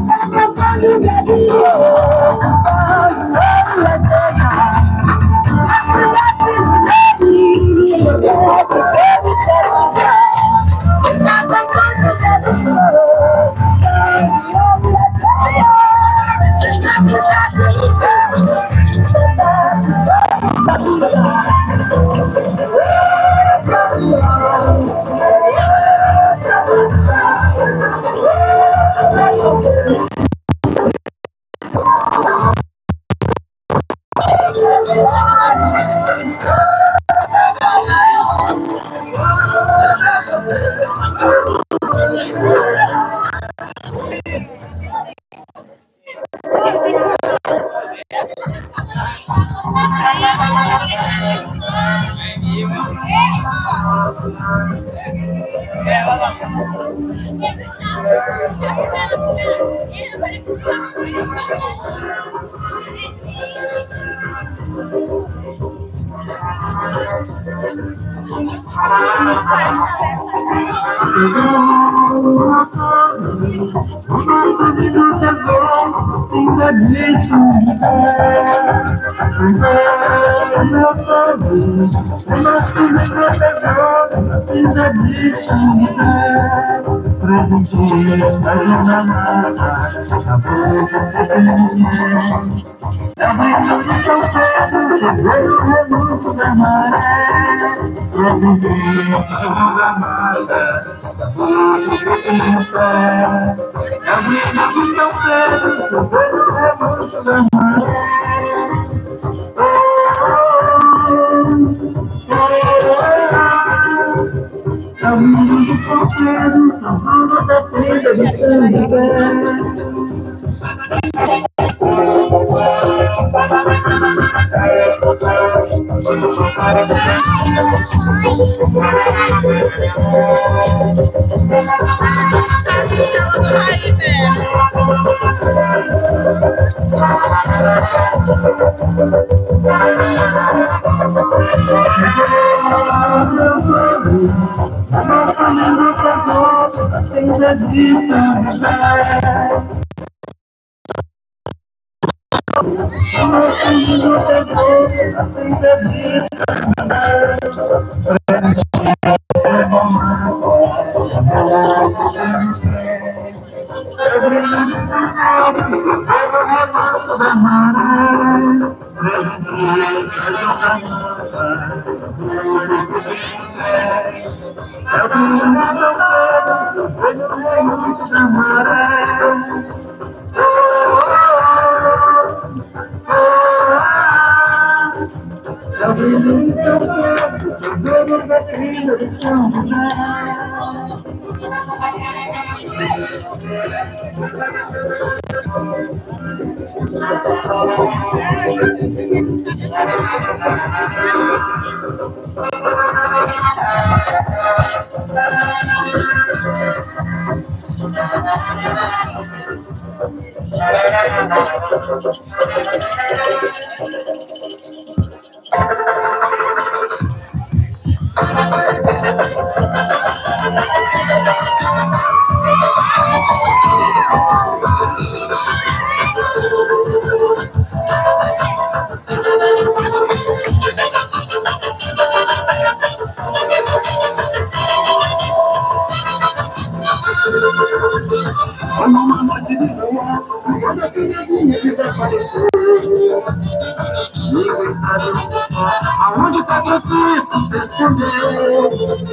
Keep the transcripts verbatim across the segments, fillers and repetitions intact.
Aonde tá Francisco se escondeu?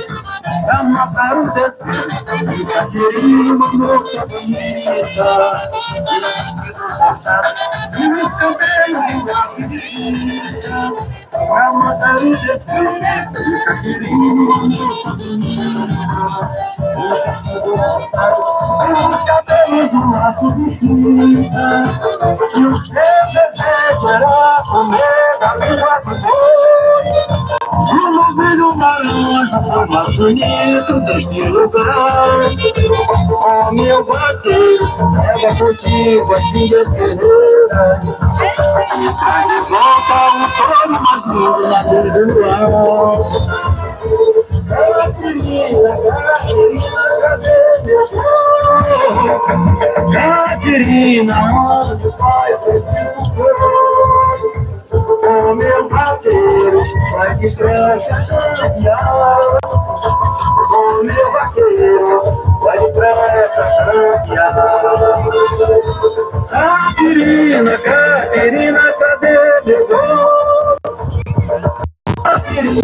Pra matar os desvios, pra tirar uma moça bonita. E os cabelos em braço de fita. Pra matar os desvios, pra tirar uma moça bonita. E os cabelos em braço de fita. E o seu desejo era comer da língua do boi. O nome do laranja foi mais bonito deste lugar. Ó meu vaqueiro, leva contigo as filhas guerreiras. Traz de volta o touro mais lindo na beira do luar. Ela queria, ela queria saber meu corpo. Ela queria Caterina, onde o pai preciso for. O meu vaqueiro vai depressa campear. O meu vaqueiro vai depressa campear. Caterina, Caterina, cadê meu gol? Caterina,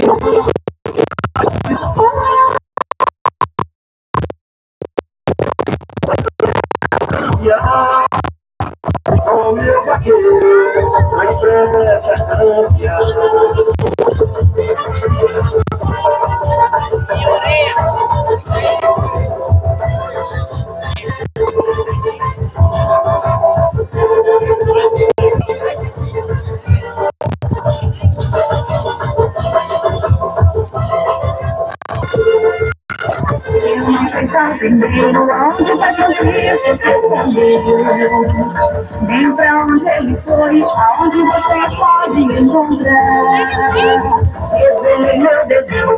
o meu vaqueiro vai depressa campear. Eu não sei fazendeiro, onde vai que eu vi você se escondeu? Nem pra onde ele foi, aonde você pode encontrar. Revelei meu desejo,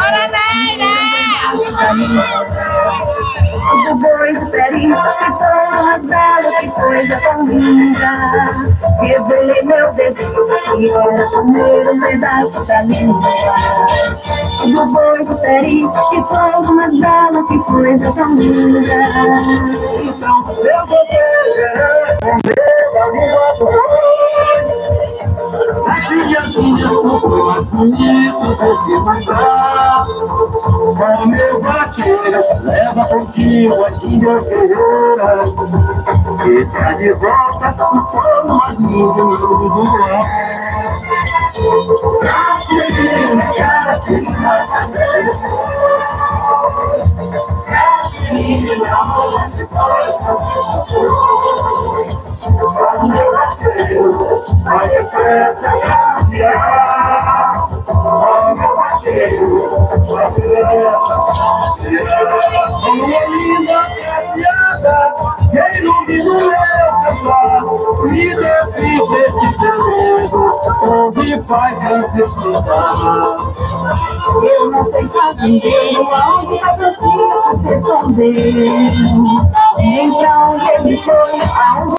o boi diferença, que tão mais belo, que coisa tão linda. Revelei meu desejo, que era comer um pedaço da língua. O boi diferença, que tão mais belo, que coisa tão linda. Então, se eu desejo comer a língua do boi, assim assim eu não fui mais bonito desse lugar. O meu vaqueiro leva contigo as ilhas guerreiras e tá de volta com o povo mais lindo do ar. Caterina, Caterina, Caterina, onde nós assistimos. O meu vaqueiro vai depressa campear. O meu vaqueiro vai depressa campear. Minha linda prateada, que ilumina o meu cantar. Me dê esse verde segredo, onde vai Francisco está. Eu não sei fazendeiro, aonde vai Francisco se esconder? Nem pra onde ele foi, aonde